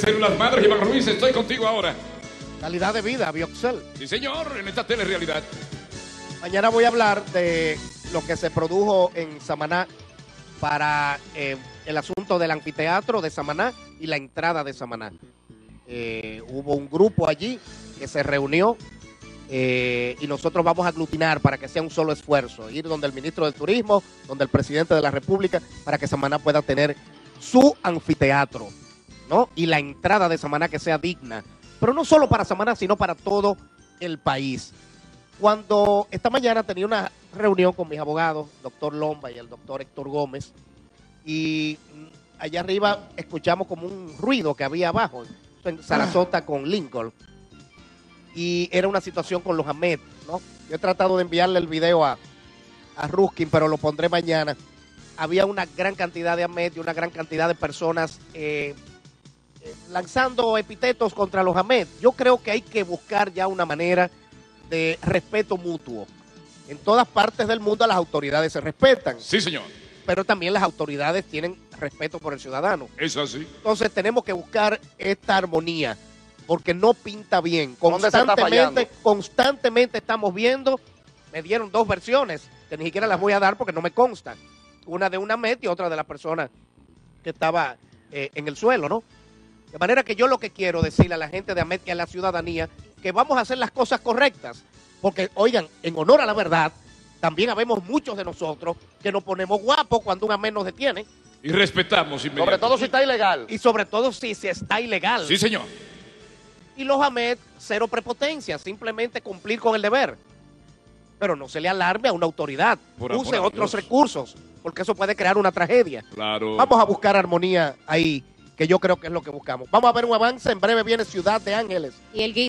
Células Madres, Iván Ruiz, estoy contigo ahora. Calidad de vida, Bioxel. Sí, señor, en esta telerrealidad. Mañana voy a hablar de lo que se produjo en Samaná para el asunto del anfiteatro de Samaná y la entrada de Samaná. Hubo un grupo allí que se reunió y nosotros vamos a aglutinar para que sea un solo esfuerzo, ir donde el ministro del Turismo, donde el presidente de la República, para que Samaná pueda tener su anfiteatro, ¿no? Y la entrada de Samaná que sea digna, pero no solo para Samaná, sino para todo el país. Cuando esta mañana tenía una reunión con mis abogados, el doctor Lomba y el doctor Héctor Gómez, y allá arriba escuchamos como un ruido que había abajo, en Sarasota con Lincoln, y era una situación con los Ahmed, ¿no? Yo he tratado de enviarle el video a Ruskin, pero lo pondré mañana. Había una gran cantidad de Ahmed y una gran cantidad de personas lanzando epítetos contra los Ahmed. Yo creo que hay que buscar ya una manera de respeto mutuo. En todas partes del mundo las autoridades se respetan. Sí, señor. Pero también las autoridades tienen respeto por el ciudadano. Es así. Entonces tenemos que buscar esta armonía, porque no pinta bien. ¿Dónde se está fallando? Constantemente estamos viendo, me dieron dos versiones, que ni siquiera las voy a dar porque no me constan. Una de una Met y otra de la persona que estaba en el suelo, ¿no? De manera que yo lo que quiero decirle a la gente de Amet y a la ciudadanía, que vamos a hacer las cosas correctas. Porque, oigan, en honor a la verdad, también habemos muchos de nosotros que nos ponemos guapos cuando un Amet nos detiene. Y respetamos inmediatamente. Sobre todo si está ilegal. Y sobre todo si se está ilegal. Sí, señor. Y los Ahmed, cero prepotencia, simplemente cumplir con el deber. Pero no se le alarme a una autoridad. Use otros recursos, porque eso puede crear una tragedia. Claro. Vamos a buscar armonía ahí, que yo creo que es lo que buscamos. Vamos a ver un avance. En breve viene Ciudad de Ángeles. Y el